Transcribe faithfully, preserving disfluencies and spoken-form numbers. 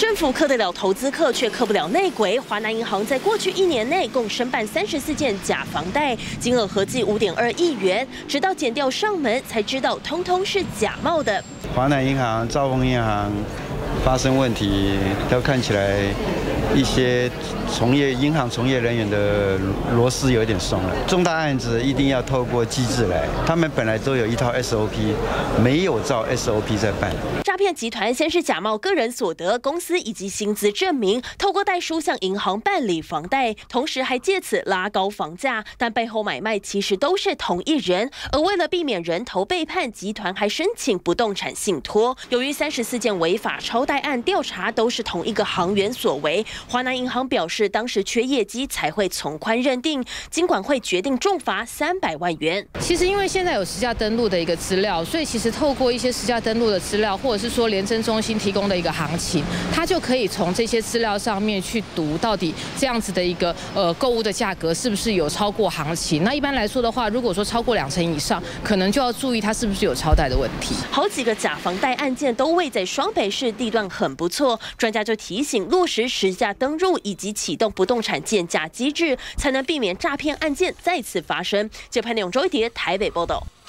政府克得了投资客，却克不了内鬼。华南银行在过去一年内共申办三十四件假房贷，金额合计五点二亿元。直到检调上门，才知道通通是假冒的。 华南银行、兆丰银行发生问题，都看起来一些从业银行从业人员的螺丝有点松了。重大案子一定要透过机制来，他们本来都有一套 S O P， 没有照 S O P 在办。 诈骗集团先是假冒个人所得、公司以及薪资证明，透过代书向银行办理房贷，同时还借此拉高房价，但背后买卖其实都是同一人。而为了避免人头背叛，集团还申请不动产信托。由于三十四件违法超贷案调查都是同一个行员所为，华南银行表示当时缺业绩才会从宽认定，金管会决定重罚三百万元。 其实因为现在有实价登录的一个资料，所以其实透过一些实价登录的资料，或者是说联征中心提供的一个行情，它就可以从这些资料上面去读到底这样子的一个呃购物的价格是不是有超过行情。那一般来说的话，如果说超过两成以上，可能就要注意它是不是有超贷的问题。 好几个假房贷案件都位在双北市，地段很不错。专家就提醒，落实实价登录以及启动不动产鉴价机制，才能避免诈骗案件再次发生。这盘内容周一蝶台北报道。